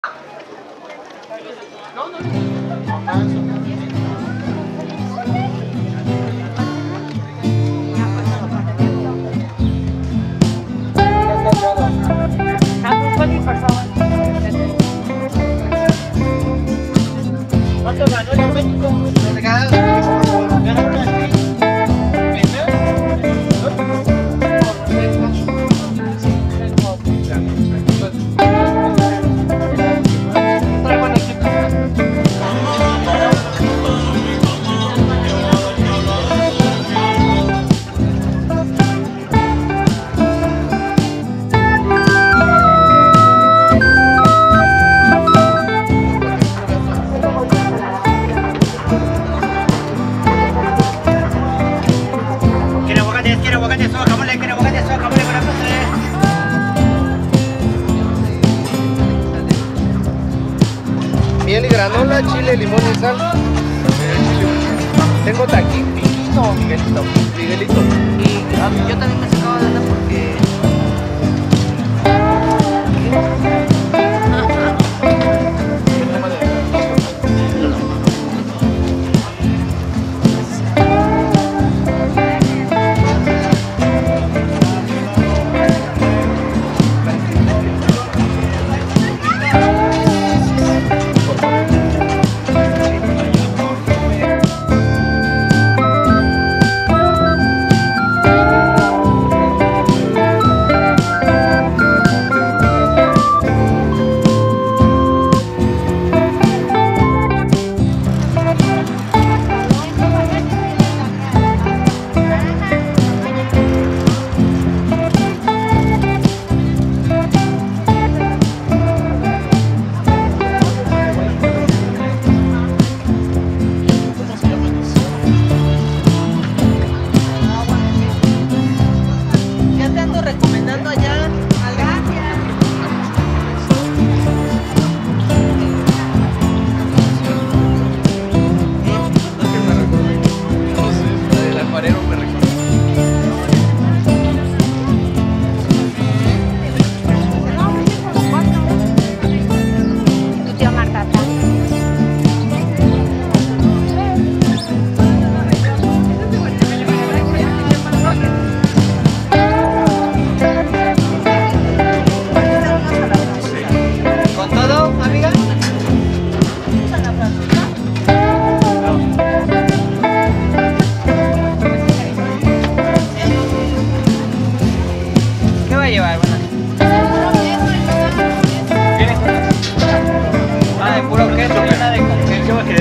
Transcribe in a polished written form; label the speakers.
Speaker 1: ¿Cuánto ganó el México?
Speaker 2: Miel y granola, chile, limón y sal. Tengo taquín, piquito, Miguelito. Miguelito.
Speaker 3: Y yo también me sacaba de onda porque... recomendando allá a Gracias.
Speaker 2: El alfarero me recomendó.
Speaker 4: Tu tía Marta.
Speaker 3: ¿Qué va a llevar?
Speaker 1: Ah, de puro queso, nada de con queso.